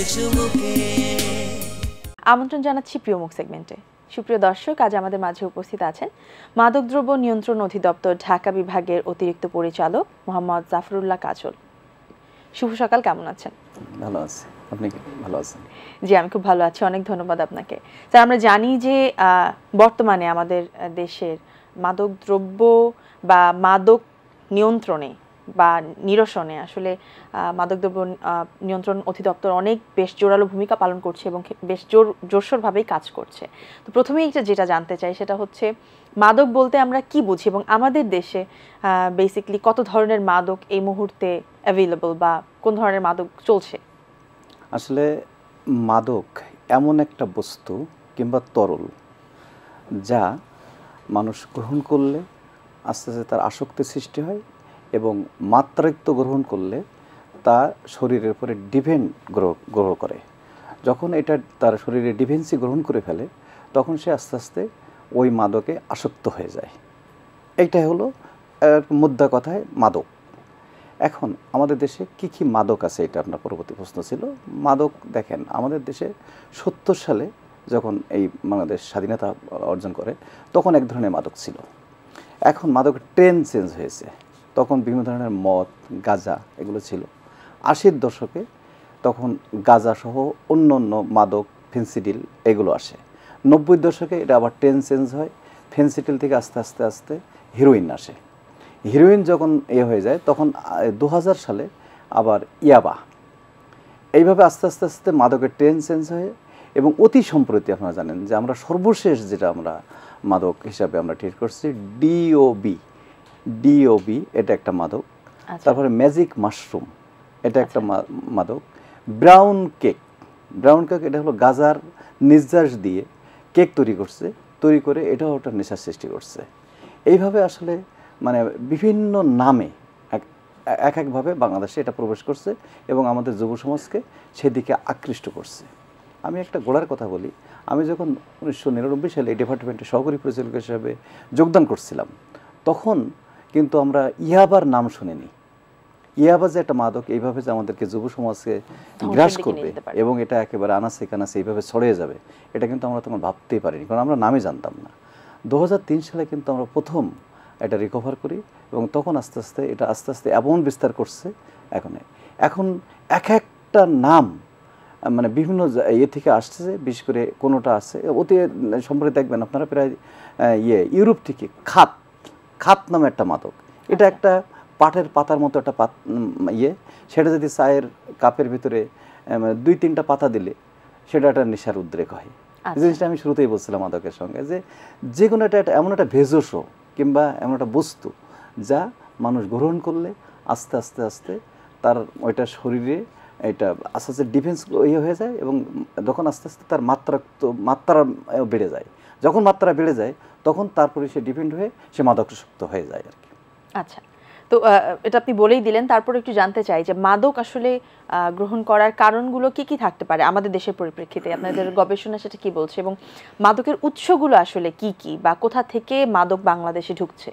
চুমুকে। আমন্ত্রণ জানাচ্ছি প্রিয় মুখ সেগমেন্টে। সুপ্রিয় দর্শক, আজ আমাদের মাঝে উপস্থিত আছেন মাদকদ্রব্য নিয়ন্ত্রণ অধিদপ্তর ঢাকা বিভাগের অতিরিক্ত পরিচালক মোহাম্মদ জাফরুল্লাহ কাজল। শুভ সকাল, কেমন আছেন? ভালো আছি, আপনি কি ভালো আছেন? জি, আমি খুব ভালো আছি, অনেক ধন্যবাদ আপনাকে। স্যার, আমরা জানি যে বর্তমানে আমাদের দেশের মাদকদ্রব্য বা মাদক নিয়ন্ত্রণে বা নিরসনে আসলে মাদকদ্রব্য নিয়ন্ত্রণ অধিদপ্তর বেশ জোরালো ভূমিকা পালন করছে এবং বেশ জোরসোরভাবেই কাজ করছে। তো প্রথমেই যেটা জানতে চাই সেটা হচ্ছে মাদক বলতে আমরা কি বুঝি এবং আমাদের দেশে বেসিক্যালি কত ধরনের মাদক এই মুহূর্তে অ্যাভেলেবল বা কোন ধরনের মাদক চলছে? আসলে মাদক এমন একটা বস্তু কিংবা তরল যা মানুষ গ্রহণ করলে আস্তে আস্তে তার আসক্তি সৃষ্টি হয় এবং মাত্রাতিরিক্ত গ্রহণ করলে তা শরীরের উপরে ডিপেন্ড গ্রহ করে। যখন এটা তার শরীরে ডিফেন্সি গ্রহণ করে ফেলে তখন সে আস্তে আস্তে ওই মাদকে আসক্ত হয়ে যায়। এইটাই হলো মুদ্রা কথায় মাদক। এখন আমাদের দেশে কি মাদক আছে, এটা আপনার পরবর্তী প্রশ্ন ছিল। মাদক দেখেন, আমাদের দেশে 70 সালে যখন এই বাংলাদেশ স্বাধীনতা অর্জন করে তখন এক ধরনের মাদক ছিল। এখন মাদকের ট্রেন্ড চেঞ্জ হয়েছে। তখন বিভিন্ন ধরনের মদ, গাঁজা এগুলো ছিল। 80-র দশকে তখন গাঁজা সহ অন্য অন্য মাদক, ফেন্সিডিল এগুলো আসে। 90-র দশকে এটা আবার ট্রেন্ড চেঞ্জ হয়। ফেন্সিডিল থেকে আস্তে আস্তে আস্তে হিরোইন আসে। হিরোইন যখন হয়ে যায় তখন 2000 সালে আবার ইয়াবা। এইভাবে আস্তে আস্তে আস্তে মাদকের ট্রেন্ড চেঞ্জ হয় এবং অতি সম্প্রতি আপনারা জানেন যে আমরা সর্বশেষ যেটা আমরা মাদক হিসাবে আমরা ট্রিট করছি ডিওবি, এটা একটা মাদক। তারপরে ম্যাজিক মাশরুম, এটা একটা মাদক। ব্রাউন কেক এটা হলো গাজার নির্যাস দিয়ে কেক তৈরি করে এটাও একটা নেশার সৃষ্টি করছে। এইভাবে আসলে মানে বিভিন্ন নামে একভাবে বাংলাদেশে এটা প্রবেশ করছে এবং আমাদের যুব সমাজকে সেদিকে আকৃষ্ট করছে। আমি একটা গোড়ার কথা বলি, আমি যখন 1999 সালে এই ডিপার্টমেন্টের সহকারী পরিচালক হিসেবে যোগদান করছিলাম তখন কিন্তু আমরা ইয়াবার নাম শুনিনি। ইয়াবা যে একটা মাদক এইভাবে যে আমাদেরকে যুব সমাজকে গ্রাস করবে এবং এটা একেবারে আনাচে কানাচে এইভাবে ছড়িয়ে যাবে, এটা কিন্তু আমরা তখন ভাবতেই পারিনি, কারণ আমরা নামই জানতাম না। 2003 সালে কিন্তু আমরা প্রথম এটা রিকভার করি এবং তখন আস্তে আস্তে এমন বিস্তার করছে। এখন এক একটা নাম মানে বিভিন্ন থেকে আসছে। বিশেষ করে কোনোটা আছে অতি সম্প্রতি দেখবেন আপনারা প্রায় ইউরোপ থেকে খাত নামে একটা মাদক। এটা একটা পাটের পাতার মতো একটা সেটা যদি চায়ের কাপের ভিতরে 2-3টা পাতা দিলে সেটা একটা নেশার উদ্রেক হয়। এই জিনিসটা আমি শুরুতেই বলছিলাম মাদকের সঙ্গে, যে কোনো এমন একটা ভেষজ কিংবা এমন একটা বস্তু যা মানুষ গ্রহণ করলে আস্তে আস্তে তার ওইটা শরীরে এটা আস্তে আস্তে ডিফেন্স হয়ে যায় এবং যখন আস্তে আস্তে তার মাত্রা বেড়ে যায়, যখন মাত্রা বেড়ে যায় তখন তারপরে সে ডিপেন্ড হয়ে সে মাদকাসক্ত হয়ে যায় আর কি। আচ্ছা, তো এটা আপনি বলেই দিলেন, তারপর একটু জানতে চাই যে মাদক আসলে গ্রহণ করার কারণগুলো কি থাকতে পারে আমাদের দেশের পরিপ্রেক্ষিতে, আপনাদের গবেষণা সেটা কি বলছে এবং মাদকের উৎসগুলো আসলে কি বা কোথা থেকে মাদক বাংলাদেশে ঢুকছে?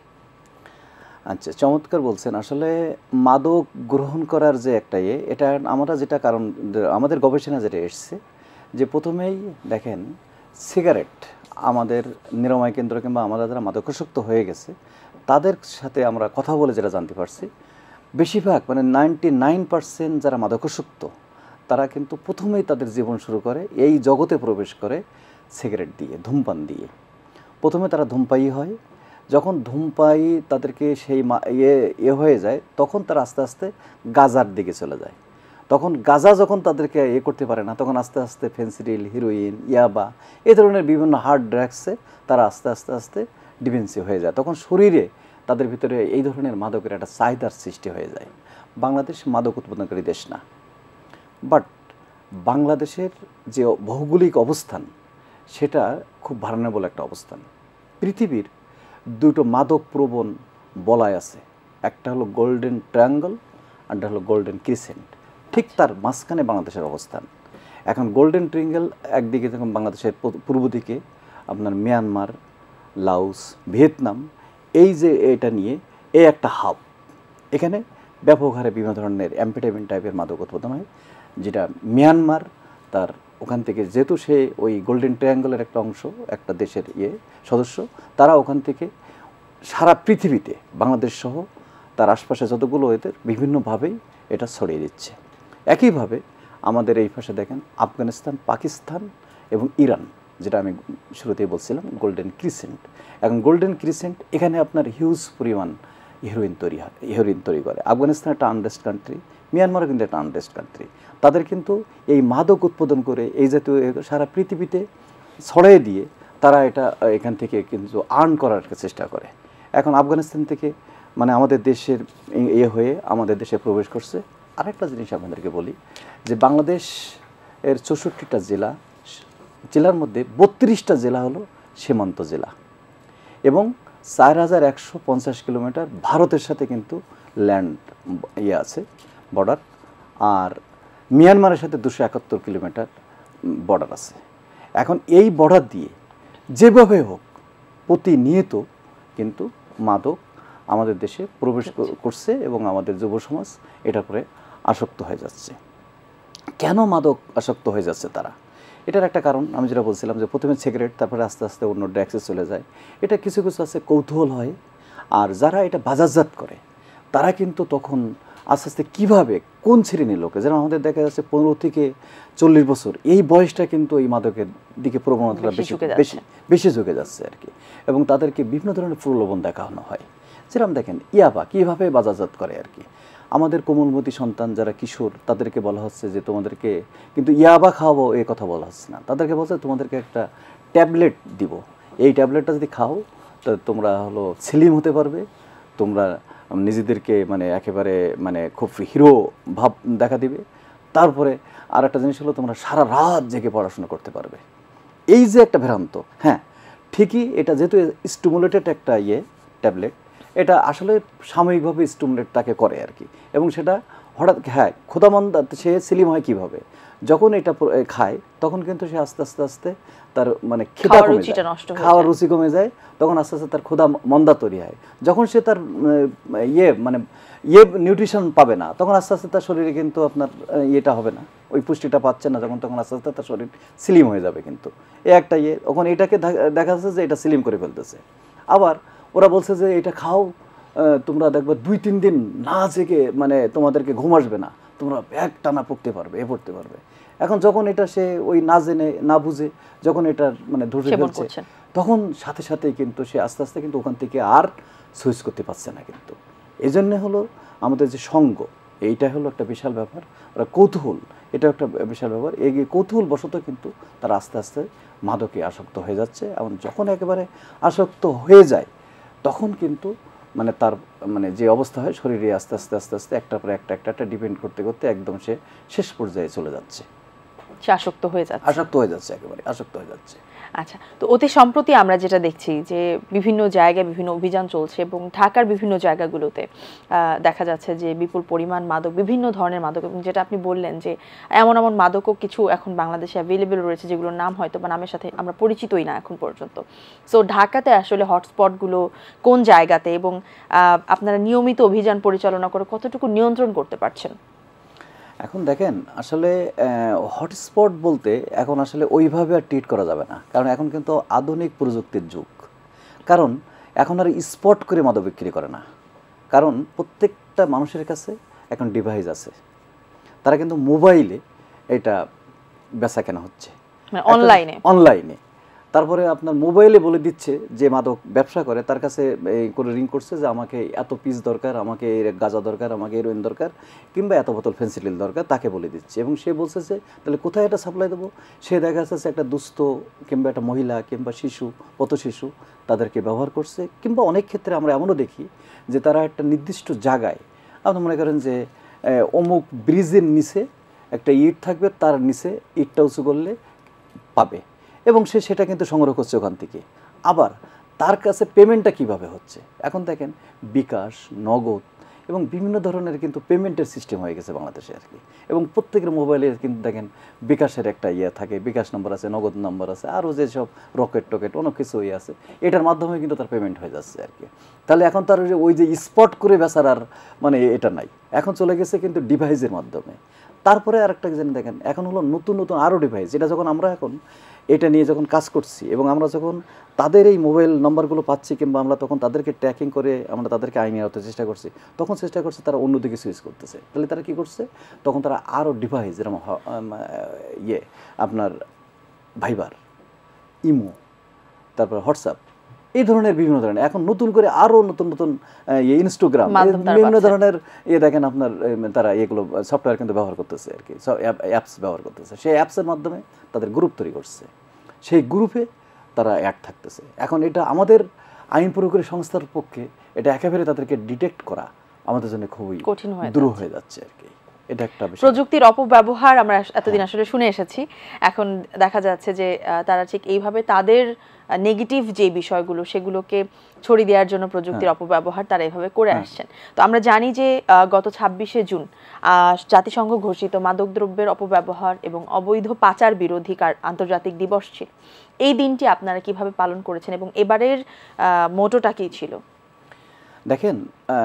আচ্ছা, চমৎকার বলছেন। আসলে মাদক গ্রহণ করার যে একটা এটা আমরা যেটা কারণ আমাদের গবেষণা যেটা এসছে যে প্রথমেই দেখেন সিগারেট আমাদের নিরাময় কেন্দ্র কিংবা আমাদের যারা মাদকাসক্ত হয়ে গেছে তাদের সাথে আমরা কথা বলে যেটা জানতে পারছি, বেশিরভাগ মানে 99% যারা মাদকাসক্ত তারা কিন্তু প্রথমেই তাদের জীবন শুরু করে এই জগতে প্রবেশ করে সিগারেট দিয়ে, ধূমপান দিয়ে। প্রথমে তারা ধূমপায়ী হয়। যখন ধূমপাই তাদেরকে সেই হয়ে যায় তখন তারা আস্তে আস্তে গাঁজার দিকে চলে যায়। তখন গাঁজা যখন তাদেরকে করতে পারে না তখন আস্তে আস্তে ফেন্সিডিল, হিরোইন, ইয়াবা এই ধরনের বিভিন্ন হার্ড ড্রাগসে তারা আস্তে আস্তে ডিপেন্সি হয়ে যায়। তখন শরীরে তাদের ভিতরে এই ধরনের মাদকের একটা চাহিদার সৃষ্টি হয়ে যায়। বাংলাদেশ মাদক উৎপাদনকারী দেশ না, বাট বাংলাদেশের যে ভৌগোলিক অবস্থান সেটা খুব ভার্নেবল একটা অবস্থান। পৃথিবীর দুটো মাদক প্রবণ বলয় আছে, একটা হলো গোল্ডেন ট্রায়াঙ্গল আর একটা হলো গোল্ডেন ক্রিসেন্ট। ঠিক তার মাঝখানে বাংলাদেশের অবস্থান। এখন গোল্ডেন ট্রায়াঙ্গল একদিকে যখন বাংলাদেশের পূর্ব দিকে আপনার মিয়ানমার, লাওস, ভিয়েতনাম, এই যে এটা নিয়ে এই একটা হাব, এখানে ব্যাপক হারে বিভিন্ন ধরনের অ্যাম্ফেটামিন টাইপের মাদক উৎপাদন হয়, যেটা মিয়ানমার তার ওখান থেকে যেহেতু সে ওই গোল্ডেন ট্রায়াঙ্গলের একটা অংশ, একটা দেশের সদস্য, তারা ওখান থেকে সারা পৃথিবীতে বাংলাদেশ সহ তার আশপাশে যতগুলো এদের বিভিন্নভাবেই এটা ছড়িয়ে দিচ্ছে। একইভাবে আমাদের এই পাশে দেখেন আফগানিস্তান, পাকিস্তান এবং ইরান, যেটা আমি শুরুতেই বলছিলাম গোল্ডেন ক্রিসেন্ট। এখন গোল্ডেন ক্রিসেন্ট এখানে আপনার হিউজ পরিমাণ হেরোইন তৈরি করে। আফগানিস্তান একটা আনরেস্ট কান্ট্রি, মিয়ানমারও কিন্তু একটা আনরেস্ট কান্ট্রি। তাদের কিন্তু এই মাদক উৎপাদন করে এই জাতীয় সারা পৃথিবীতে ছড়িয়ে দিয়ে তারা এটা এখান থেকে কিন্তু আর্ন করার চেষ্টা করে। এখন আফগানিস্তান থেকে মানে আমাদের দেশের হয়ে আমাদের দেশে প্রবেশ করছে। আরেকটা জিনিস আপনাদেরকে বলি যে বাংলাদেশ এর 64টা জেলার মধ্যে 32টা জেলা হলো সীমান্ত জেলা এবং 4150 কিলোমিটার ভারতের সাথে কিন্তু ল্যান্ড আছে, বর্ডার। আর মিয়ানমারের সাথে 271 কিলোমিটার বর্ডার আছে। এখন এই বর্ডার দিয়ে যেভাবে হোক প্রতিনিয়ত কিন্তু মাদক আমাদের দেশে প্রবেশ করছে এবং আমাদের যুব সমাজ এটার পরে আসক্ত হয়ে যাচ্ছে। কেন মাদক আসক্ত হয়ে যাচ্ছে তারা? এটার একটা কারণ আমি যেটা বলছিলাম যে প্রথমে সিগারেট, তারপরে আস্তে আস্তে অন্য ড্রাগসে চলে যায়। এটা কিছু কিছু আছে কৌতূহল হয়, আর যারা এটা বাজারজাত করে তারা কিন্তু তখন আস্তে আস্তে কীভাবে কোন শ্রেণীর লোকে, যেমন আমাদের দেখা যাচ্ছে 15 থেকে 40 বছর এই বয়সটা কিন্তু এই মাদকের দিকে প্রবণতাটা বেশি ঝুঁকে যাচ্ছে আর কি। এবং তাদেরকে বিভিন্ন ধরনের প্রলোভন দেখানো হয়। যেরকম দেখেন ইয়াবা কীভাবে বাজারজাত করে আর কি। আমাদের কোমলমতি সন্তান যারা কিশোর তাদেরকে বলা হচ্ছে যে তোমাদেরকে কিন্তু ইয়াবা খাওয়াবো, এই কথা বলা হচ্ছে না। তাদেরকে বলছে তোমাদেরকে একটা ট্যাবলেট দিব, এই ট্যাবলেটটা যদি খাও তো তোমরা হলো স্লিম হতে পারবে, তোমরা নিজেদেরকে মানে একেবারে মানে খুব হিরো ভাব দেখা দিবে। তারপরে আর একটা জিনিস হলো তোমরা সারা রাত জেগে পড়াশোনা করতে পারবে। এই যে একটা ভ্রান্ত, হ্যাঁ ঠিকই, এটা যেহেতু স্টিমুলেটেড একটা ট্যাবলেট, এটা আসলে সাময়িকভাবে স্টিমুলেট তাকে করে আর কি। এবং সেটা হঠাৎ ক্ষুধামন্দা সে স্লিম হয় কীভাবে, যখন এটা খায় তখন কিন্তু সে আস্তে আস্তে আস্তে তার মানে খিদা কমে যায়, খাওয়ার রুচি কমে যায়, তখন আস্তে আস্তে তার ক্ষুধা মন্দা তৈরি হয়। যখন সে তার মানে নিউট্রিশন পাবে না, তখন আস্তে আস্তে তার শরীরে কিন্তু আপনার এটা হবে না, ওই পুষ্টিটা পাচ্ছে না যখন, তখন আস্তে আস্তে তার শরীর স্লিম হয়ে যাবে। কিন্তু একটা ওখানে এটাকে দেখা যাচ্ছে যে এটা স্লিম করে ফেলতেছে। আবার ওরা বলছে যে এটা খাও, তোমরা দেখবে 2-3 দিন না জেগে মানে তোমাদেরকে ঘুম আসবে না, তোমরা এক টানা পড়তে পারবে, পড়তে পারবে। এখন যখন এটা সে ওই না জেনে না বুঝে যখন এটা মানে ধরে ফেলছে, তখন সাথে সাথেই কিন্তু সে আস্তে আস্তে কিন্তু ওখান থেকে আর সুইচ করতে পারছে না। কিন্তু এই জন্যে হলো আমাদের যে সঙ্গ, এইটা হলো একটা বিশাল ব্যাপার। ওরা কৌতূহল, এটা একটা বিশাল ব্যাপার। এই কৌতূহল বশত কিন্তু তারা আস্তে আস্তে মাদকে আসক্ত হয়ে যাচ্ছে। এবং যখন একেবারে আসক্ত হয়ে যায় তখন কিন্তু মানে তার মানে যে অবস্থা হয় শরীরে আস্তে আস্তে আস্তে আস্তে একটার পর একটা ডিপেন্ড করতে করতে একদম সে শেষ পর্যায়ে চলে যাচ্ছে, সে আসক্ত হয়ে যাচ্ছে, একেবারে আসক্ত হয়ে যাচ্ছে। আচ্ছা, তো অতি সম্প্রতি আমরা যেটা দেখছি যে বিভিন্ন জায়গায় বিভিন্ন অভিযান চলছে এবং ঢাকার বিভিন্ন জায়গাগুলোতে দেখা যাচ্ছে যে বিপুল পরিমাণ মাদক, বিভিন্ন ধরনের মাদক, এবং যেটা আপনি বললেন যে এমন এমন মাদকও কিছু এখন বাংলাদেশে অ্যাভেলেবেল রয়েছে যেগুলোর নাম হয়তো বা নামের সাথে আমরা পরিচিতই না এখন পর্যন্ত। সো ঢাকাতে আসলে হটস্পটগুলো কোন জায়গাতে এবং আপনারা নিয়মিত অভিযান পরিচালনা করে কতটুকু নিয়ন্ত্রণ করতে পারছেন? এখন দেখেন আসলে হটস্পট বলতে এখন আসলে ওইভাবে আর ট্রিট করা যাবে না, কারণ এখন কিন্তু আধুনিক প্রযুক্তির যুগ। কারণ এখন আর স্পট করে মাদক বিক্রি করে না, কারণ প্রত্যেকটা মানুষের কাছে এখন ডিভাইস আছে, তারা কিন্তু মোবাইলে এটা বেচা কেনা হচ্ছে, অনলাইনে। তারপরে আপনার মোবাইলে বলে দিচ্ছে যে মাদক ব্যবসা করে, তার কাছে এই করে রিং করছে যে আমাকে এত পিস দরকার, আমাকে গাঁজা দরকার, আমাকে হেরোইন দরকার, কিংবা এত বোতল ফেন্সিডিল দরকার, তাকে বলে দিচ্ছে। এবং সে বলছে যে তাহলে কোথায় এটা সাপ্লাই দেবো? সে দেখা যাচ্ছে একটা দুস্থ কিংবা একটা মহিলা কিংবা শিশু, পথ শিশু, তাদেরকে ব্যবহার করছে। কিংবা অনেক ক্ষেত্রে আমরা এমনও দেখি যে তারা একটা নির্দিষ্ট জায়গায়, আপনি মনে করেন যে অমুক ব্রিজের নিচে একটা ইট থাকবে, তার নিচে ইটটা উঁচু করলে পাবে, এবং সে সেটা কিন্তু সংগ্রহ করছে ওখান থেকে। আবার তার কাছে পেমেন্টটা কিভাবে হচ্ছে? এখন দেখেন বিকাশ, নগদ এবং বিভিন্ন ধরনের কিন্তু পেমেন্টের সিস্টেম হয়ে গেছে বাংলাদেশে আর কি। এবং প্রত্যেকের মোবাইলে কিন্তু দেখেন বিকাশের একটা থাকে, বিকাশ নম্বর আছে, নগদ নম্বর আছে, আরও যেসব রকেট অনেক কিছু আছে, এটার মাধ্যমে কিন্তু তার পেমেন্ট হয়ে যাচ্ছে আর কি। তাহলে এখন তার ওই যে স্পট করে বেচার আর মানে এটা নাই, এখন চলে গেছে কিন্তু ডিভাইসের মাধ্যমে। তারপরে আরেকটা জিনিস দেখেন, এখন হলো নতুন নতুন আরও ডিভাইস, এটা যখন আমরা এখন এটা নিয়ে যখন কাজ করছি এবং আমরা যখন তাদের এই মোবাইল নাম্বারগুলো পাচ্ছি কিংবা আমরা তখন তাদেরকে ট্র্যাকিং করে আমরা তাদেরকে আইনে আনতে চেষ্টা করছি, তখন চেষ্টা করছে তারা অন্যদিকে সুইচ করতেছে। তাহলে তারা কী করছে, তখন তারা আরও ডিভাইস যেরকম আপনার ভাইবার, ইমো, তারপর হোয়াটসঅ্যাপ, এই ধরনের বিভিন্ন ধরনের এখন নতুন করে আরও নতুন নতুন ইনস্টাগ্রাম, বিভিন্ন ধরনের দেখেন আপনার তারা এগুলো সফটওয়্যার কিন্তু ব্যবহার করতেছে আর কি, অ্যাপস ব্যবহার করতেছে। সেই অ্যাপসের মাধ্যমে তাদের গ্রুপ তৈরি করছে, সেই গ্রুপে তারা অ্যাড থাকতেছে। এখন এটা আমাদের আইন প্রয়োগকারী সংস্থার পক্ষে এটা একেবারে তাদেরকে ডিটেক্ট করা আমাদের জন্য খুবই কঠিন হয়ে যাচ্ছে আর কি। এটা একটা প্রযুক্তির অপব্যবহার আমরা এতদিন আসলে শুনে এসেছি, এখন দেখা যাচ্ছে যে তারা ঠিক এইভাবে তাদের নেগেটিভ যে বিষয়গুলো সেগুলোকে ছড়িয়ে দেওয়ার জন্য প্রযুক্তির অপব্যবহার তারা এভাবে করে আসছেন। তো আমরা জানি যে গত 26শে জুন জাতিসংঘ ঘোষিত মাদকদ্রব্যের অপব্যবহার এবং অবৈধ পাচার বিরোধী আন্তর্জাতিক দিবস ছিল। এই দিনটি আপনারা কিভাবে পালন করেছেন এবং এবারের মোটোটা কি ছিল? দেখেন,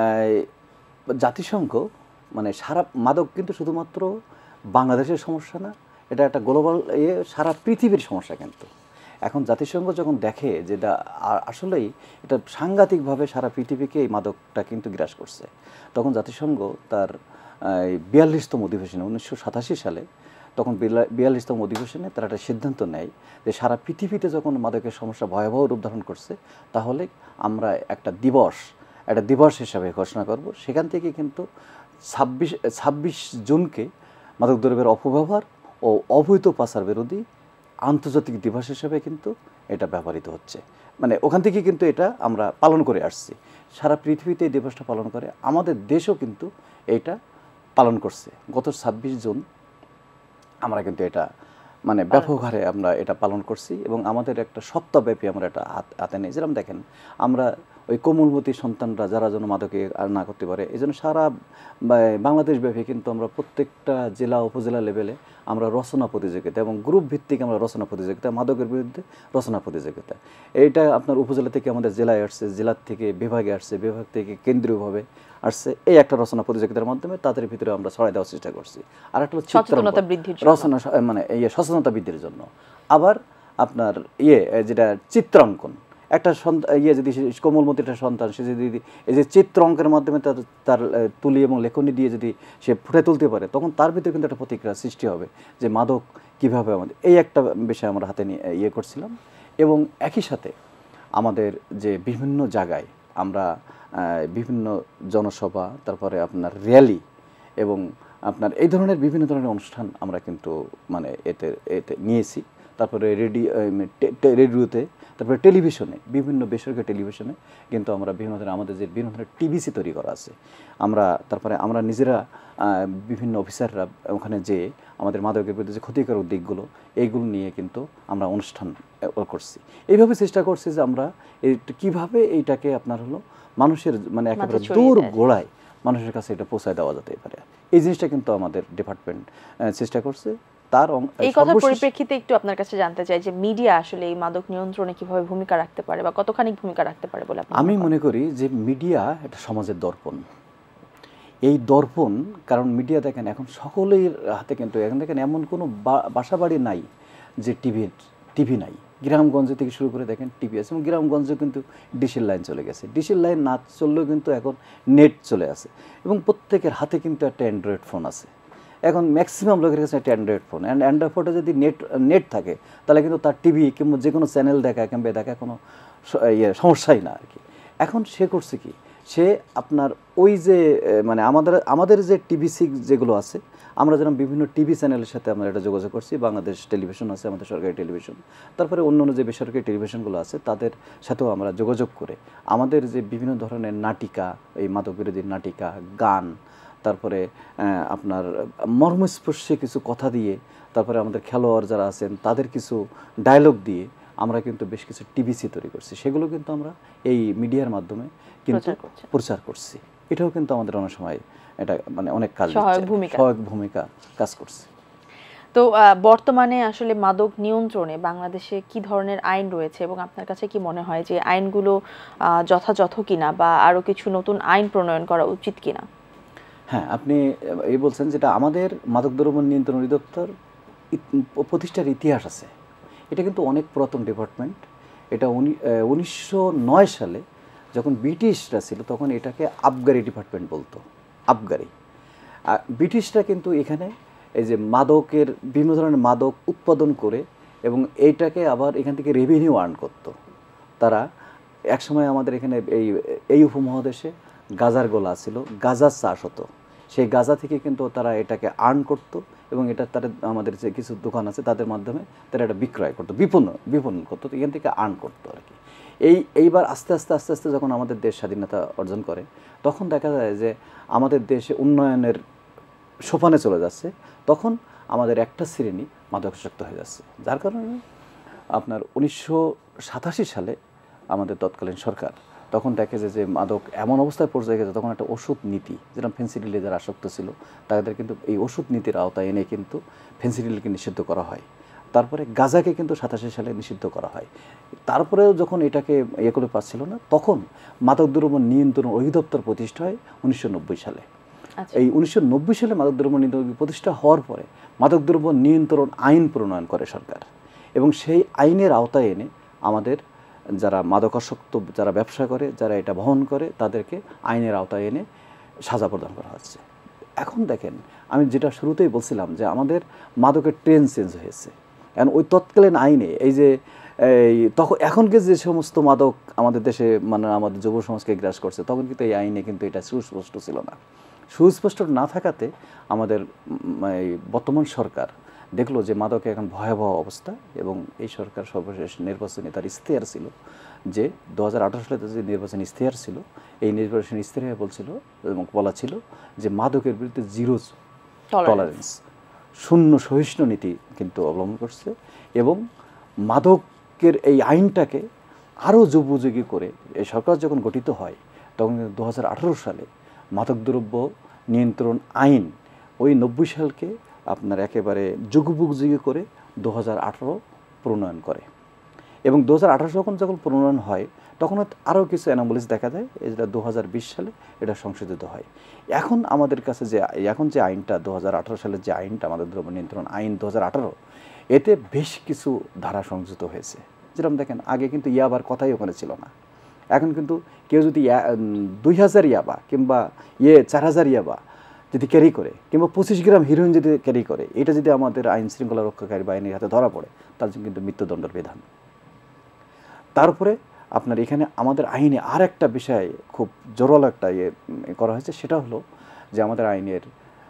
জাতিসংঘ মানে সারা মাদক কিন্তু শুধুমাত্র বাংলাদেশের সমস্যা না, এটা একটা গ্লোবাল সারা পৃথিবীর সমস্যা। কিন্তু এখন জাতিসংঘ যখন দেখে যে আসলেই এটা সাংঘাতিকভাবে সারা পৃথিবীকে এই মাদকটা কিন্তু গ্রাস করছে, তখন জাতিসংঘ তার 42তম অধিবেশনে 1987 সালে তখন 42তম অধিবেশনে তারা একটা সিদ্ধান্ত নেয় যে সারা পৃথিবীতে যখন মাদকের সমস্যা ভয়াবহ রূপ ধারণ করছে, তাহলে আমরা একটা দিবস হিসাবে ঘোষণা করব। সেখান থেকে কিন্তু 26 জুনকে মাদকদ্রব্যের অপব্যবহার ও অবৈধ পাচার বিরোধী আন্তর্জাতিক দিবস হিসেবে কিন্তু এটা ব্যবহৃত হচ্ছে। মানে ওখান থেকে কিন্তু এটা আমরা পালন করে আসছি, সারা পৃথিবীতে এই দিবসটা পালন করে, আমাদের দেশও কিন্তু এটা পালন করছে। গত 26 জুন আমরা কিন্তু এটা মানে ব্যাপক হারে আমরা এটা পালন করছি এবং আমাদের একটা সপ্তাহব্যাপী আমরা এটা হাতে নিই। যেরকম দেখেন, আমরা ওই কোমলমতি সন্তানরা যারা যেন মাদকে আর না করতে পারে, এই জন্য সারা বাংলাদেশব্যাপী কিন্তু আমরা প্রত্যেকটা জেলা উপজেলা লেভেলে আমরা রচনা প্রতিযোগিতা এবং গ্রুপ ভিত্তিক আমরা রচনা প্রতিযোগিতা, মাদকের বিরুদ্ধে রচনা প্রতিযোগিতা, এইটা আপনার উপজেলা থেকে আমাদের জেলায় আসছে, জেলার থেকে বিভাগে আসছে, বিভাগ থেকে কেন্দ্রীয়ভাবে আসছে। এই একটা রচনা প্রতিযোগিতার মাধ্যমে তাদের ভিতরে আমরা ছড়াই দেওয়ার চেষ্টা করছি। আর একটা সচেতনতা বৃদ্ধির রচনা মানে সচেতনতা বৃদ্ধির জন্য। আবার আপনার যেটা চিত্রাঙ্কন, একটা যদি কোমলমতি একটা সন্তান, সে যদি এই যে চিত্র অঙ্কের মাধ্যমে তার তুলি এবং লেখনী দিয়ে যদি সে ফুটে তুলতে পারে, তখন তার ভিতরে কিন্তু একটা প্রতিক্রিয়া সৃষ্টি হবে যে মাদক কীভাবে আমাদের, এই একটা বিষয় আমরা হাতে নিয়ে করছিলাম। এবং একই সাথে আমাদের যে বিভিন্ন জায়গায় আমরা বিভিন্ন জনসভা, তারপরে আপনার র্যালি এবং আপনার এই ধরনের বিভিন্ন ধরনের অনুষ্ঠান আমরা কিন্তু মানে এতে নিয়েছি। তারপরে রেডিওতে, তারপরে টেলিভিশনে, বিভিন্ন বেসরকারি টেলিভিশনে কিন্তু আমরা বিভিন্ন ধরনের আমাদের যে বিভিন্ন ধরনের টিভিসি তৈরি করা আছে, তারপরে আমরা নিজেরা বিভিন্ন অফিসাররা ওখানে যেয়ে আমাদের মাদকের বিরুদ্ধে যে ক্ষতিকারক দিকগুলো এইগুলো নিয়ে কিন্তু আমরা অনুষ্ঠান করছি। এইভাবে চেষ্টা করছি যে আমরা কীভাবে এইটাকে আপনার হলো মানুষের মানে একেবারে দূর গোড়ায় মানুষের কাছে এটা পৌঁছায় দেওয়া যেতে পারে, এই জিনিসটা কিন্তু আমাদের ডিপার্টমেন্ট চেষ্টা করছে। এই কথার পরিপ্রেক্ষিতে একটু আপনার কাছে জানতে চাই যে মিডিয়া আসলে এই মাদক নিয়ন্ত্রণে কিভাবে ভূমিকা রাখতে পারে বা কতখানি ভূমিকা রাখতে পারে বলে আমি মনে করি যে মিডিয়া এটা সমাজের দর্পণ। এই দর্পণ, কারণ মিডিয়া দেখেন এখন সকলের হাতে, কিন্তু এখন দেখেন এমন কোনো বাসা বাড়ি নাই যে টিভি নাই। গ্রামগঞ্জ থেকে শুরু করে দেখেন টিভি আছে, এবং গ্রামগঞ্জে কিন্তু ডিশের লাইন চলে গেছে। ডিশের লাইন না চললেও কিন্তু এখন নেট চলে আসে এবং প্রত্যেকের হাতে কিন্তু একটা অ্যান্ড্রয়েড ফোন আছে। এখন ম্যাক্সিমাম লোকের কাছে একটা অ্যান্ড্রয়েড ফোন, অ্যান্ড্রয়েড ফোনে যদি নেট থাকে তাহলে কিন্তু তার টিভি কিংবা যে কোনো চ্যানেল কিংবা দেখা কোনো সমস্যাই না আর কি। এখন সে করছে কি, সে আপনার ওই যে মানে আমাদের যে টিভি6 যেগুলো আছে, আমরা যেরকম বিভিন্ন টিভি চ্যানেলের সাথে আমরা এটা যোগাযোগ করছি। বাংলাদেশ টেলিভিশন আছে, আমাদের সরকারি টেলিভিশন, তারপরে অন্যান্য যে বেসরকারি টেলিভিশনগুলো আছে তাদের সাথেও আমরা যোগাযোগ করে আমাদের যে বিভিন্ন ধরনের নাটিকা, এই মাদক বিরোধী নাটিকা, গান, তারপরে আপনার মর্মস্পর্শী কিছু কথা দিয়ে, তারপরে আমাদের খেলোয়াড় যারা আছেন তাদের কিছু ডায়লগ দিয়ে আমরা কিন্তু বেশ কিছু টিভিসি তৈরি করছি। সেগুলো কিন্তু আমরা এই মিডিয়ার মাধ্যমে কিন্তু প্রচার করছি। এটাও কিন্তু আমাদের অনেক সময় এটা মানে অনেক কাজ সহায়ক ভূমিকা কাজ করছে। তো বর্তমানে আসলে মাদক নিয়ন্ত্রণে বাংলাদেশে কি ধরনের আইন রয়েছে এবং আপনার কাছে কি মনে হয় যে আইনগুলো যথাযথ কিনা বা আরো কিছু নতুন আইন প্রণয়ন করা উচিত কিনা? হ্যাঁ, আপনি এই বলছেন যেটা আমাদের মাদকদ্রব্য নিয়ন্ত্রণ অধিদপ্তর প্রতিষ্ঠার ইতিহাস আছে। এটা কিন্তু অনেক পুরাতন ডিপার্টমেন্ট। এটা 1909 সালে যখন ব্রিটিশরা ছিল তখন এটাকে আবগারি ডিপার্টমেন্ট বলতো, আবগারি। ব্রিটিশরা কিন্তু এখানে এই যে মাদকের বিভিন্ন ধরনের মাদক উৎপাদন করে এবং এইটাকে আবার এখান থেকে রেভিনিউ আর্ন করতো। তারা একসময় আমাদের এখানে এই উপমহাদেশে গাজার গোলা ছিল, গাজার চাষ হতো, সেই গাজা থেকে কিন্তু তারা এটাকে আর্ন করতো এবং এটা তারা আমাদের যে কিছু দোকান আছে তাদের মাধ্যমে তারা এটা বিক্রয় করতো, বিপণন করতো, এখান থেকে আর্ন করতো আর কি। এইবার আস্তে আস্তে যখন আমাদের দেশ স্বাধীনতা অর্জন করে তখন দেখা যায় যে আমাদের দেশে উন্নয়নের সোপানে চলে যাচ্ছে, তখন আমাদের একটা শ্রেণী মাদকাসক্ত হয়ে যাচ্ছে, যার কারণে আপনার 1987 সালে আমাদের তৎকালীন সরকার তখন দেখে যে মাদক এমন অবস্থায় পর্যায়ে গেছে, তখন একটা ওষুধ নীতি, যেরকম ফেন্সিডিলে যারা আসক্ত ছিল তাদের কিন্তু এই ওষুধ নীতির আওতায় এনে কিন্তু ফেন্সিডিলকে নিষিদ্ধ করা হয়। তারপরে গাঁজাকে কিন্তু 87 সালে নিষিদ্ধ করা হয়। তারপরেও যখন এটাকে ইয়ে করে পাচ্ছিল না, তখন মাদকদ্রব্য নিয়ন্ত্রণ অধিদপ্তর প্রতিষ্ঠা হয় 1990 সালে। এই 1990 সালে মাদকদ্রব্য নিয়ন্ত্রণ প্রতিষ্ঠা হওয়ার পরে মাদকদ্রব্য নিয়ন্ত্রণ আইন প্রণয়ন করে সরকার, এবং সেই আইনের আওতায় এনে আমাদের যারা মাদকাসক্ত, যারা ব্যবসা করে, যারা এটা বহন করে, তাদেরকে আইনের আওতায় এনে সাজা প্রদান করা হচ্ছে। এখন দেখেন, আমি যেটা শুরুতেই বলছিলাম যে আমাদের মাদকের ট্রেন্ড চেঞ্জ হয়েছে। কারণ ওই তৎকালীন আইনে এই যে তখন এখনকার যে সমস্ত মাদক আমাদের দেশে মানে আমাদের যুব সমাজকে গ্রাস করছে, তখন কিন্তু এই আইনে কিন্তু এটা সুস্পষ্ট ছিল না। সুস্পষ্ট না থাকাতে আমাদের বর্তমান সরকার দেখলো যে মাদকে এখন ভয়াবহ অবস্থা, এবং এই সরকার সর্বশেষ নির্বাচনে তার ইশতেহার ছিল যে 2018 সালে যে নির্বাচনী ইশতেহার ছিল, এই নির্বাচনী ইশতেহারে বলছিল এবং বলা ছিল যে মাদকের বিরুদ্ধে জিরো টলারেন্স, শূন্য সহিষ্ণু নীতি কিন্তু অবলম্বন করছে, এবং মাদকের এই আইনটাকে আরও যুগোপযোগী করে এই সরকার যখন গঠিত হয় তখন 2018 সালে মাদকদ্রব্য নিয়ন্ত্রণ আইন ওই 90 সালকে আপনার একেবারে যুগোপযোগী করে 2018 প্রণয়ন করে, এবং 2018 যখন প্রণয়ন হয় তখন আরও কিছু অ্যানোমালিস দেখা যায়, এটা 2020 সালে এটা সংশোধিত হয়। এখন আমাদের কাছে যে আইনটা 2018 সালের যে আইনটা আমাদের দ্রব্য নিয়ন্ত্রণ আইন 2018, এতে বেশ কিছু ধারা সংযুক্ত হয়েছে। যেরকম দেখেন, আগে কিন্তু ইয়াবার কথাই ওখানে ছিল না, এখন কিন্তু কেউ যদি 2000 ইয়াবা কিংবা 4000 ইয়াবা যদি ক্যারি করে, কিংবা 25 গ্রাম হিরোইন যদি ক্যারি করে, এটা যদি আমাদের আইন শৃঙ্খলা রক্ষাকারী বাহিনীর হাতে ধরা পড়ে, তার জন্য কিন্তু মৃত্যুদণ্ডের বিধান। তারপরে আপনার এখানে আমাদের আইনে আর একটা বিষয় খুব জোরালো একটা করা হয়েছে, সেটা হলো যে আমাদের আইনের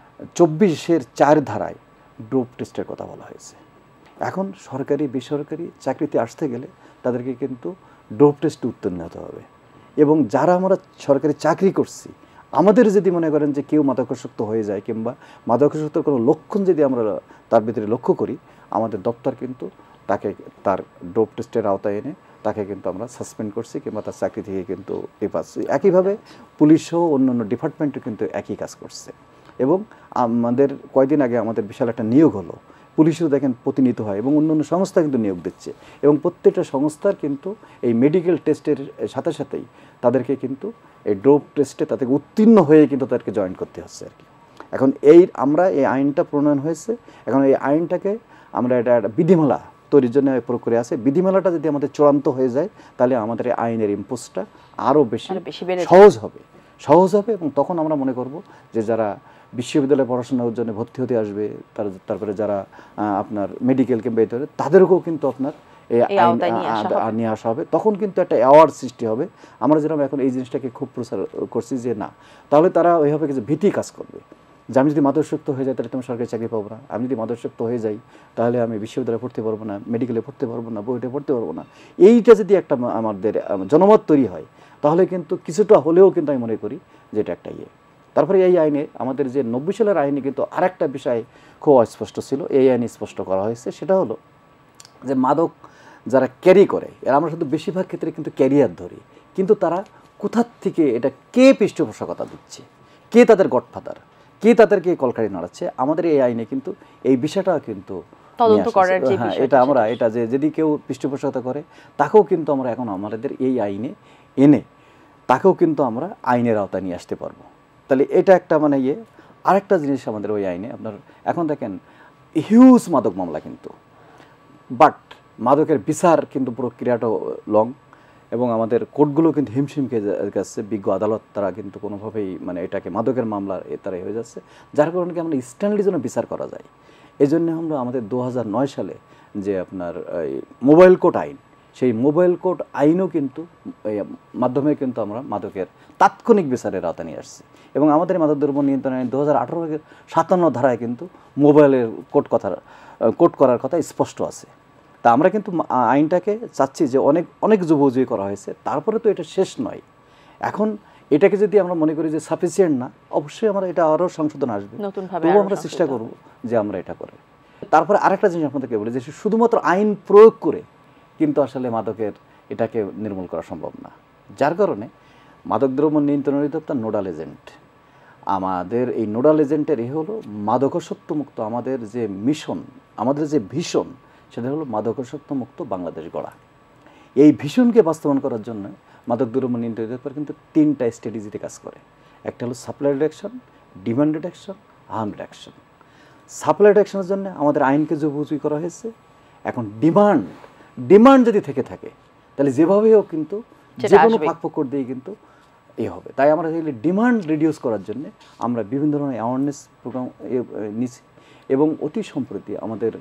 24-4 ধারায় ডোপ টেস্টের কথা বলা হয়েছে। এখন সরকারি বেসরকারি চাকরিতে আসতে গেলে তাদেরকে কিন্তু ডোপ টেস্টে উত্তীর্ণ হতে হবে, এবং যারা আমরা সরকারি চাকরি করছি, আমাদের যদি মনে করেন যে কেউ মাদকাসক্ত হয়ে যায় কিংবা মাদকাসক্তর কোনো লক্ষণ যদি আমরা তার ভিতরে লক্ষ্য করি, আমাদের দপ্তর কিন্তু তাকে তার ডোপ টেস্টের আওতায় এনে তাকে কিন্তু আমরা সাসপেন্ড করছি কিংবা তার চাকরি থেকে কিন্তু পাচ্ছি। একইভাবে পুলিশও অন্যান্য ডিপার্টমেন্টও কিন্তু একই কাজ করছে, এবং আমাদের কয়েকদিন আগে আমাদের বিশাল একটা নিয়োগ হলো, পুলিশও দেখেন প্রতিনিয়ত হয়, এবং অন্যান্য সংস্থা কিন্তু নিয়োগ দিচ্ছে, এবং প্রত্যেকটা সংস্থার কিন্তু এই মেডিকেল টেস্টের সাথে সাথেই তাদেরকে কিন্তু এই ডোপ টেস্টে তাদেরকে উত্তীর্ণ হয়ে কিন্তু তাদেরকে জয়েন করতে হচ্ছে আর কি। এখন আমরা এই আইনটা প্রণয়ন হয়েছে, এখন এই আইনটাকে আমরা এটা বিধিমালা তৈরির জন্য প্রক্রিয়া আছে। বিধিমালাটা যদি আমাদের চূড়ান্ত হয়ে যায়, তাহলে আমাদের এই আইনের ইম্পোজটা আরও বেশি সহজ হবে, এবং তখন আমরা মনে করব যে যারা বিশ্ববিদ্যালয়ে পড়াশোনার জন্য ভর্তি হতে আসবে, তারপরে যারা আপনার মেডিকেল কিংবা তাদেরকেও কিন্তু আপনার এই আইন নিয়ে আসা হবে, তখন কিন্তু একটা অ্যাওয়ার্ড সৃষ্টি হবে। আমরা যেরকম এখন এই জিনিসটাকে খুব প্রচার করছি যে না, তাহলে তারা ওইভাবে কিছু ভীতি কাজ করবে যে আমি যদি মাদকাসক্ত হয়ে যাই তাহলে তুমি সরকারি চাকরি পাবো না, আমি যদি মাদকাসক্ত হয়ে যাই তাহলে আমি বিশ্ববিদ্যালয়ে পড়তে পারবো না, মেডিকেলে পড়তে পারবো না, বইতে পড়তে পারবো না। এইটা যদি একটা আমাদের জনমত তৈরি হয়, তাহলে কিন্তু কিছুটা হলেও কিন্তু আমি মনে করি যে এটা একটা তারপরে এই আইনে আমাদের যে 90 সালের আইনে কিন্তু আরেকটা বিষয় খুব অস্পষ্ট ছিল, এই আইনে স্পষ্ট করা হয়েছে, সেটা হলো যে মাদক যারা ক্যারি করে, এরা আমরা শুধু বেশিরভাগ ক্ষেত্রে কিন্তু ক্যারিয়ার ধরি, কিন্তু তারা কোথার থেকে এটা কে পৃষ্ঠপোষকতা দিচ্ছে, কে তাদের গডফাদার, কে তাদেরকে কলকারি নাড়াচ্ছে, আমাদের এই আইনে কিন্তু এই বিষয়টা কিন্তু তদন্ত করার যে বিষয়টা, এটা যে যদি কেউ পৃষ্ঠপোষকতা করে তাকেও কিন্তু আমরা এখন আমাদের এই আইনে এনে তাকেও কিন্তু আমরা আইনের আওতায় নিয়ে আসতে পারবো। তাহলে এটা একটা মানে ইয়ে। আরেকটা জিনিস আমাদের ওই আইনে আপনার এখন দেখেন হিউজ মাদক মামলা কিন্তু, বাট মাদকের বিচার কিন্তু প্রক্রিয়াটাও লং, এবং আমাদের কোর্টগুলো কিন্তু হিমশিম খেয়ে যাচ্ছে, বিজ্ঞ আদালত তারা কিন্তু কোনোভাবেই মানে এটাকে মাদকের মামলা তারাই হয়ে যাচ্ছে, যার কারণে কি আমরা ইনস্ট্যান্টলি যেন বিচার করা যায়। এই জন্য আমরা আমাদের 2009 সালে যে আপনার মোবাইল কোর্ট আইন, সেই মোবাইল কোর্ট আইনও কিন্তু মাধ্যমে কিন্তু আমরা মাদকের তাৎক্ষণিক বিচারের আওতা নিয়ে আসছি, এবং আমাদের মাদক দ্রব্য নিয়ন্ত্রণ আইন 2018-57 ধারায় কিন্তু মোবাইলের কোর্ট করার কথা স্পষ্ট আছে। তা আমরা কিন্তু আইনটাকে চাচ্ছি যে অনেক অনেক যুবজয়ী করা হয়েছে, তারপরে তো এটা শেষ নয়। এখন এটাকে যদি আমরা মনে করি যে সাফিসিয়েন্ট না, অবশ্যই আমরা এটা আরও সংশোধন আসবে, তবুও আমরা চেষ্টা করব যে আমরা এটা করে। তারপরে আরেকটা জিনিস আপনাদেরকে বলি যে শুধুমাত্র আইন প্রয়োগ করে কিন্তু আসলে মাদকের এটাকে নির্মূল করা সম্ভব না, যার কারণে মাদকদ্রব্য নিয়ন্ত্রণ অধিদপ্তর নোডাল এজেন্ট, আমাদের এই নোডাল এজেন্টের হলো মাদকাসক্ত মুক্ত আমাদের যে মিশন, আমাদের যে ভিশন, সেটা হলো মাদকাসক্ত মুক্ত বাংলাদেশ গড়া। এই ভিশনকে বাস্তবায়ন করার জন্য মাদকদ্রব্য নিয়ন্ত্রণ অধিদপ্তর কিন্তু 3টা স্ট্র্যাটেজিতে কাজ করে। একটা হলো supply reduction, demand reduction, harm reduction. Supply রিডাকশনের জন্য আমাদের আইনকে যুবজয়ী করা হয়েছে। এখন ডিমান্ড যদি থেকে থাকে তাহলে যেভাবেই হোক কিন্তু যে কোনো পাকপক্কর দিয়ে কিন্তু হবে। তাই আমরা চাইলে ডিমান্ড রিডিউস করার জন্য আমরা বিভিন্ন ধরনের অ্যাওয়ারনেস প্রোগ্রাম নিচ্ছি, এবং অতি সম্প্রতি আমাদের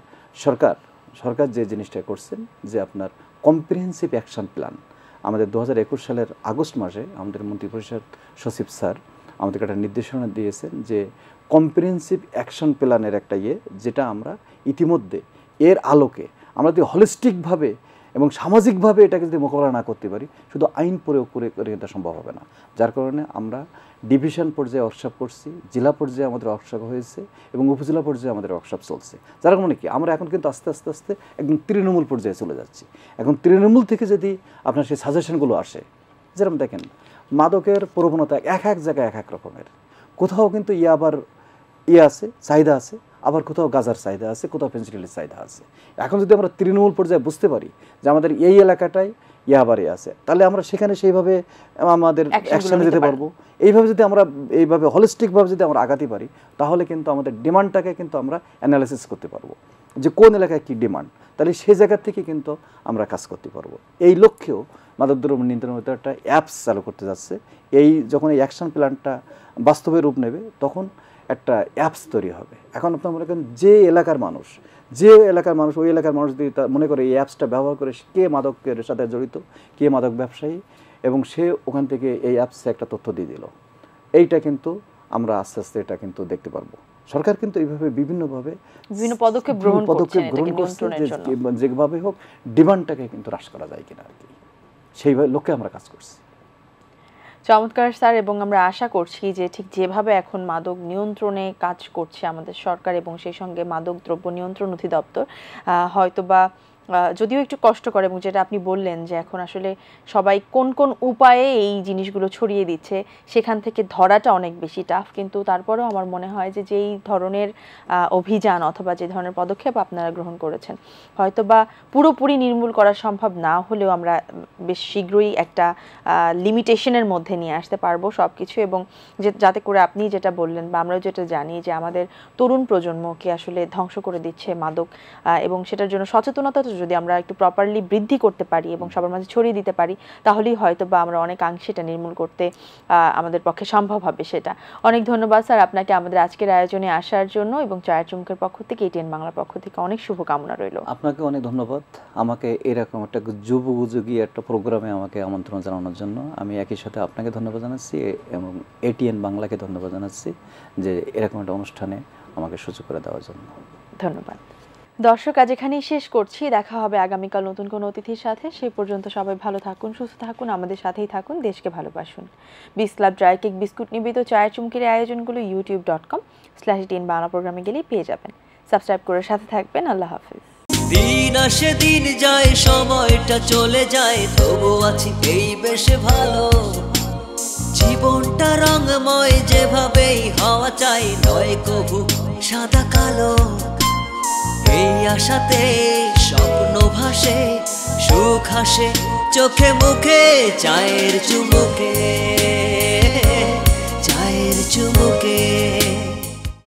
সরকার যে জিনিসটা করছেন যে আপনার কম্প্রিহেন্সিভ অ্যাকশন প্ল্যান, আমাদের 2021 সালের আগস্ট মাসে আমাদের মন্ত্রিপরিষদ সচিব স্যার আমাদেরকে একটা নির্দেশনা দিয়েছেন যে কম্প্রিহেন্সিভ অ্যাকশন প্ল্যানের একটা যেটা আমরা ইতিমধ্যে এর আলোকে আমরা যদি হলিস্টিকভাবে এবং সামাজিকভাবে এটাকে যদি মোকাবেলা না করতে পারি, শুধু আইন প্রয়োগ করে এটা সম্ভব হবে না। যার কারণে আমরা ডিভিশন পর্যায়ে ওয়ার্কশপ করছি, জেলা পর্যায়ে আমাদের ওয়ার্কশপ হয়েছে, এবং উপজেলা পর্যায়ে আমাদের ওয়ার্কশপ চলছে। যার কারণে কি আমরা এখন কিন্তু আস্তে আস্তে একদম তৃণমূল পর্যায়ে চলে যাচ্ছি। এখন তৃণমূল থেকে যদি আপনার সেই সাজেশনগুলো আসে, যেরকম দেখেন মাদকের প্রবণতা এক জায়গায় এক রকমের, কোথাও কিন্তু আবার আছে চাহিদা আছে, আবার কোথাও গাজার চাহিদা আছে, কোথাও পেন্সিলের চাহিদা আছে। এখন যদি আমরা তৃণমূল পর্যায়ে বুঝতে পারি যে আমাদের এই এলাকাটায় আবারই আছে, তাহলে আমরা সেখানে সেইভাবে আমাদের অ্যাকশনে যেতে পারবো। এইভাবে যদি আমরা এইভাবে হলিস্টিকভাবে যদি আমরা আগাতে পারি, তাহলে কিন্তু আমাদের ডিমান্ডটাকে কিন্তু আমরা অ্যানালাইসিস করতে পারবো যে কোন এলাকায় কী ডিমান্ড, তাহলে সেই জায়গা থেকে কিন্তু আমরা কাজ করতে পারবো। এই লক্ষ্যেও মাদকদ্রব্য নিয়ন্ত্রণ একটা অ্যাপস চালু করতে যাচ্ছে। যখন এই অ্যাকশন প্ল্যানটা বাস্তবে রূপ নেবে, তখন একটা অ্যাপস তৈরি হবে। এখন আপনার মনে করেন যে এলাকার মানুষ ওই এলাকার মানুষ যদি মনে করে এই অ্যাপসটা ব্যবহার করে কে মাদকের সাথে জড়িত, কে মাদক ব্যবসায়ী, এবং সে ওখান থেকে এই অ্যাপসে একটা তথ্য দিয়ে দিল, এইটা কিন্তু আমরা আস্তে আস্তে এটা কিন্তু দেখতে পারবো। সরকার কিন্তু এইভাবে বিভিন্ন পদক্ষেপ গ্রহণ করছে যেভাবে হোক ডিমান্ডটাকে কিন্তু হ্রাস করা যায় কিনা আর কি, সেইভাবে লক্ষ্যে আমরা কাজ করছি। চমৎকার স্যার, এবং আমরা আশা করছি যে ঠিক যেভাবে এখন মাদক নিয়ন্ত্রণে কাজ করছে আমাদের সরকার এবং সেই সঙ্গে মাদক দ্রব্য নিয়ন্ত্রণ অধিদপ্তর, হয়তোবা যদিও একটু কষ্ট করে, এবং যেটা আপনি বললেন যে এখন আসলে সবাই কোন কোন উপায়ে এই জিনিসগুলো ছড়িয়ে দিচ্ছে সেখান থেকে ধরাটা অনেক বেশি টাফ, কিন্তু তারপরেও আমার মনে হয় যে যেই ধরনের অভিযান অথবা যে ধরনের পদক্ষেপ আপনারা গ্রহণ করেছেন, হয়তোবা পুরোপুরি নির্মূল করা সম্ভব না হলেও আমরা বেশ শীঘ্রই একটা লিমিটেশনের মধ্যে নিয়ে আসতে পারবো সব কিছু, এবং যাতে করে আপনি যেটা বললেন বা আমরাও যেটা জানি যে আমাদের তরুণ প্রজন্মকে আসলে ধ্বংস করে দিচ্ছে মাদক, এবং সেটার জন্য সচেতনতা যদি আমরা একটু প্রপারলি বৃদ্ধি করতে পারি এবং সবার মাঝে ছড়িয়ে দিতে পারি, তাহলেই হয়তো বা আমরা অনেকাংশে এটা নির্মূল করতে আমাদের পক্ষে সম্ভব হবে। সেটা অনেক ধন্যবাদ স্যার আপনাকে আমাদের আজকের আয়োজনে আসার জন্য, এবং চায়ের চুমুকের পক্ষ থেকে ATN বাংলার পক্ষ থেকে অনেক শুভকামনা রইল। আপনাকে অনেক ধন্যবাদ আমাকে এরকম একটা যুবোপযোগী একটা প্রোগ্রামে আমাকে আমন্ত্রণ জানানোর জন্য। আমি একই সাথে আপনাকে ধন্যবাদ জানাচ্ছি এবং ATN বাংলাকে ধন্যবাদ জানাচ্ছি যে এরকম একটা অনুষ্ঠানে আমাকে সুযোগ করে দেওয়ার জন্য। ধন্যবাদ। দর্শক, আজ এখানেই শেষ করছি। দেখা হবে আগামীকাল নতুন কোনো অতিথির সাথে। সেই পর্যন্ত সবাই ভালো থাকুন, সুস্থ থাকুন, আমাদের সাথেই থাকুন, দেশকে ভালোবাসুন। বিস্লাভ ড্রাই কেক বিস্কুট নিবেদিত চায়ের চুমকির আয়োজনগুলো youtube.com/ATN বাংলা প্রোগ্রামে গেলেই পেয়ে যাবেন। সাবস্ক্রাইব করে সাথে থাকবেন। আল্লাহ হাফিজ। দিন আসে দিন যায়, সময়টা চলে যায়, তবু আছি এই বেশ ভালো। জীবনটা রঙময়, যেভাবেই হওয়া চাই, নয় কভু সাদা কালো। এই আশাতে স্বপ্ন ভাসে, সুখ হাসে চোখে মুখে চায়ের চুমুকে।